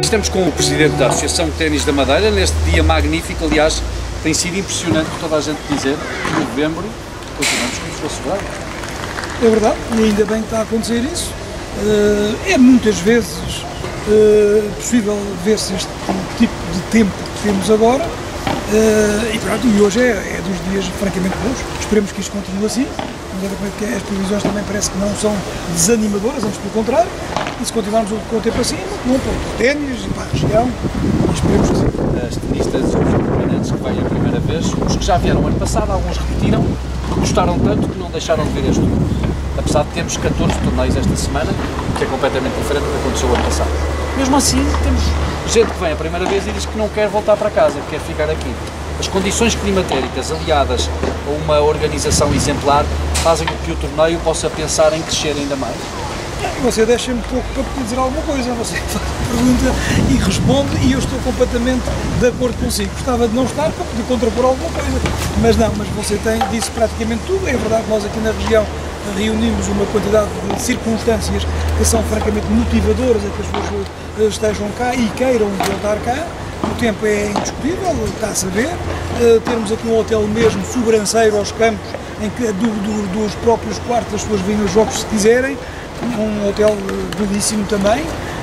Estamos com o Presidente da Associação de Ténis da Madeira, neste dia magnífico. Aliás, tem sido impressionante toda a gente dizer que em novembro continuamos como se fosse verão. É verdade, e ainda bem que está a acontecer isso. É muitas vezes possível ver-se este tipo de tempo que temos agora, e pronto, e hoje é dos dias francamente bons. Esperemos que isto continue assim. Que as previsões também parece que não são desanimadoras, antes pelo contrário, e se continuarmos com o tempo assim, muito bom para o ténis e para a região, e esperemos que sim. As tenistas, os permanentes que vêm a primeira vez, os que já vieram ano passado, alguns repetiram, gostaram tanto que não deixaram de ver este ano. Apesar de termos 14 torneios esta semana, que é completamente diferente do que aconteceu ano passado. Mesmo assim, temos gente que vem a primeira vez e diz que não quer voltar para casa, que quer ficar aqui. As condições climatéricas aliadas a uma organização exemplar fazem com que o torneio possa pensar em crescer ainda mais. Você deixa-me pouco para poder dizer alguma coisa, você faz a pergunta e responde e eu estou completamente de acordo consigo. Gostava de não estar para poder contrapor alguma coisa, mas não, mas você disse praticamente tudo. É verdade que nós aqui na região reunimos uma quantidade de circunstâncias que são francamente motivadoras a que as pessoas estejam cá e queiram voltar cá. O tempo é indiscutível, está a saber. Temos aqui um hotel mesmo sobranceiro aos campos, em que dos próprios quartos as pessoas vêm os jogos se quiserem. Um hotel belíssimo também.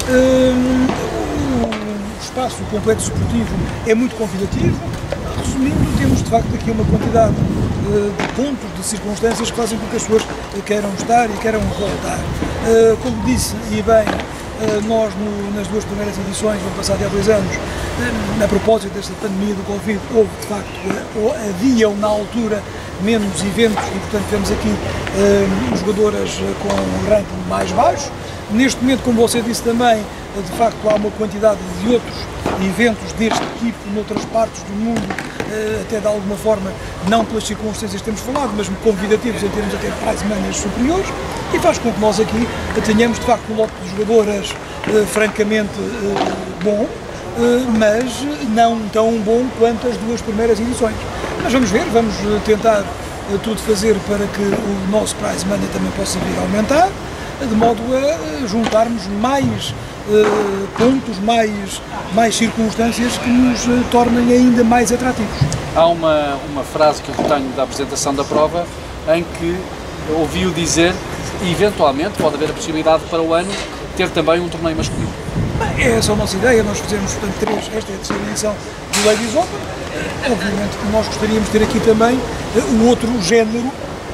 O espaço, o complexo esportivo é muito convidativo. Resumindo, temos de facto aqui uma quantidade de pontos, de circunstâncias que fazem com que as pessoas queiram estar e queiram voltar. Como disse, e bem, nós nas duas primeiras edições, no passado há 2 anos, a propósito desta pandemia do Covid, houve de facto, haviam na altura menos eventos e portanto temos aqui jogadoras com um ranking mais baixo. Neste momento, como você disse também, de facto há uma quantidade de outros eventos deste tipo noutras partes do mundo, até de alguma forma, não pelas circunstâncias que temos falado, mas convidativos em termos até de prize money superiores, e faz com que nós aqui tenhamos de facto um lote de jogadoras francamente bom, mas não tão bom quanto as 2 primeiras edições. Mas vamos ver, vamos tentar tudo fazer para que o nosso prize money também possa vir a aumentar, de modo a juntarmos mais pontos, mais circunstâncias que nos tornem ainda mais atrativos. Há uma frase que eu tenho da apresentação da prova em que ouvi-o dizer que eventualmente pode haver a possibilidade para o ano ter também um torneio masculino. É essa a nossa ideia, nós fizemos portanto esta é a terceira edição do Ladies Open. Obviamente que nós gostaríamos de ter aqui também o outro género,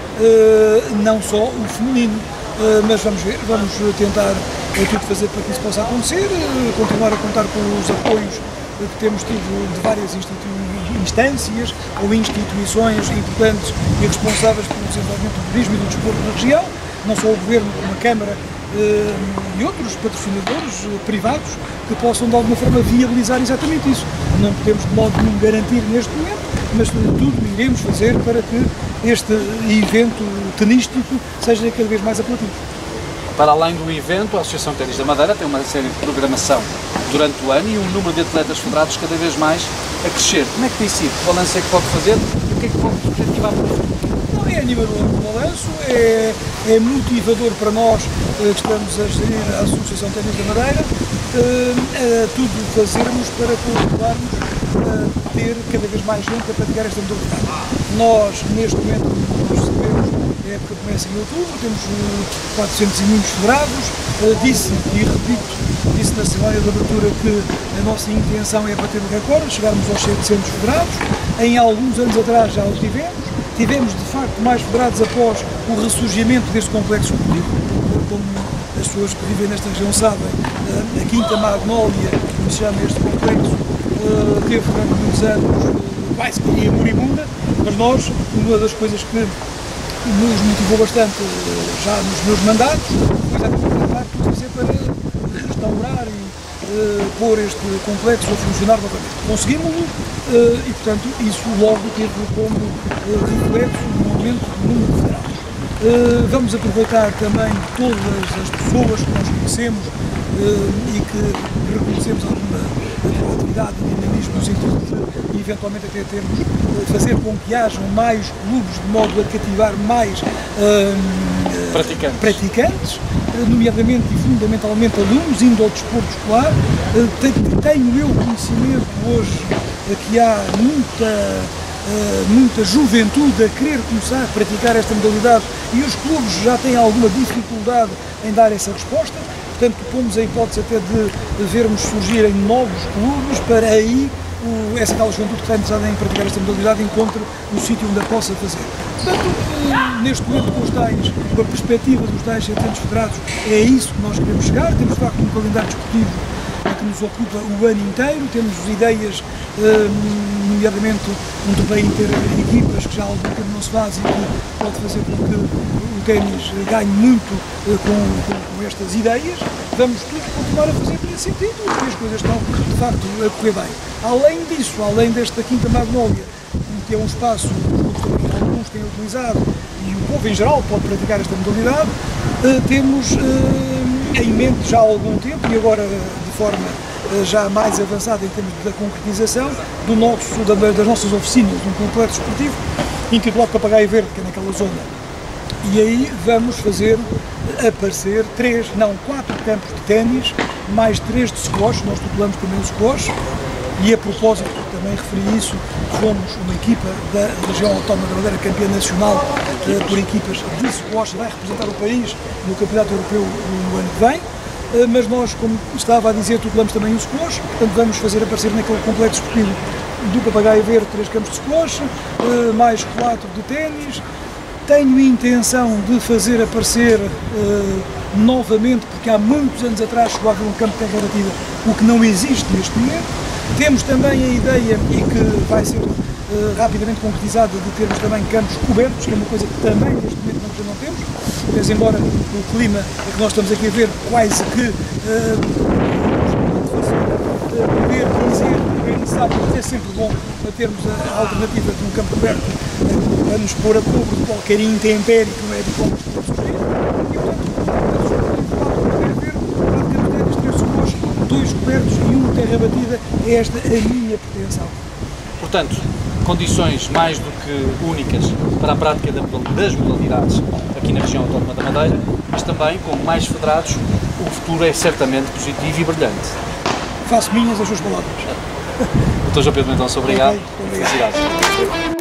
não só o feminino. Mas vamos ver, vamos tentar tudo fazer para que isso possa acontecer, continuar a contar com os apoios que temos tido de várias instâncias ou instituições importantes e responsáveis pelo desenvolvimento do turismo e do desporto na região, não só o Governo, como a Câmara e outros patrocinadores privados que possam de alguma forma viabilizar exatamente isso. Não podemos de modo nenhum garantir neste momento, mas tudo iremos fazer para que este evento tenístico seja cada vez mais apelativo. Para além do evento, a Associação de Ténis da Madeira tem uma série de programação durante o ano e um número de atletas federados cada vez mais a crescer. Como é que tem sido? Que balanço é que pode fazer e o que é que pode objetivar para o futuro? Não é animador o balanço, é motivador para nós que estamos a gerir a Associação de Ténis da Madeira, tudo fazermos para continuarmos a ter cada vez mais gente a praticar esta modalidade. Nós, neste momento, nós sabemos, a época começa em outubro, temos 400 e muitos federados, disse na cerimónia de abertura que a nossa intenção é bater o recorde, chegarmos aos 700 federados. Em alguns anos atrás já os tivemos de facto mais federados após o ressurgimento deste complexo esportivo. Como as pessoas que vivem nesta região sabem, a Quinta Magnólia, como se chama este complexo, teve durante muitos anos quase que ia moribunda, mas nós, uma das coisas que nos motivou bastante já nos meus mandatos, foi exatamente tentar tudo fazer para restaurar e pôr este complexo a funcionar novamente. Conseguimos-lo e, portanto, isso logo teve como reflexo no aumento do número de federados. Vamos aproveitar também todas as pessoas que nós conhecemos e que reconhecemos alguma proatividade e dinamismo no sentido de eventualmente até fazer com que hajam mais clubes de modo a cativar mais praticantes nomeadamente e fundamentalmente alunos, indo ao desporto escolar. Tenho eu conhecimento hoje que há muita juventude a querer começar a praticar esta modalidade e os clubes já têm alguma dificuldade em dar essa resposta. Portanto, pomos a hipótese até de vermos surgirem novos clubes para aí essa tal juventude que está interessada em praticar esta modalidade encontre um sítio onde a possa fazer. Portanto, neste momento, com a perspectiva dos tais 700 federados, é isso que nós queremos chegar. Temos, de facto, um calendário desportivo que nos ocupa o ano inteiro, temos ideias, nomeadamente um torneio inter-equipas que já há algum tempo não se faz e que pode fazer com que o ténis ganhe muito com estas ideias. Vamos todos continuar a fazer nesse sentido e as coisas estão, de facto, a correr bem. Além disso, além desta Quinta Magnólia, que é um espaço que alguns têm utilizado e o povo em geral pode praticar esta modalidade, temos em mente já há algum tempo e agora de forma já mais avançada em termos da concretização das nossas oficinas, de um complexo esportivo intitulado Papagaio Verde, que é naquela zona. E aí vamos fazer aparecer 4 campos de ténis, mais 3 de squash, nós tutelamos também o squash, e a propósito, também referi isso, fomos uma equipa da região autónoma da Madeira, campeã nacional por equipas de squash, vai representar o país no Campeonato Europeu no ano que vem. Mas nós, como estava a dizer, tutelamos também o squash, portanto vamos fazer aparecer naquele complexo esportivo do Papagaio Verde 3 campos de squash, mais 4 de ténis. Tenho intenção de fazer aparecer novamente, porque há muitos anos atrás chegou a haver um campo de terra batida, o que não existe neste momento. Temos também a ideia, e que vai ser rapidamente concretizada, de termos também campos cobertos, que é uma coisa que também neste momento nós já não temos, mas embora o clima que nós estamos aqui a ver quase que poder dizer que é necessário, mas é sempre bom termos a alternativa de um campo coberto a nos pôr a cobro de qualquer intempérie que não é habitual que pode surgir. E portanto, 2 cobertos e 1 terra batida, é esta a minha pretensão. Portanto, condições mais do que únicas para a prática das modalidades aqui na região autónoma da Madeira, mas também com mais federados, o futuro é certamente positivo e brilhante. Faço minhas as suas palavras. Dr. João Pedro Mendonça, obrigado. Okay, obrigado. Felicidades.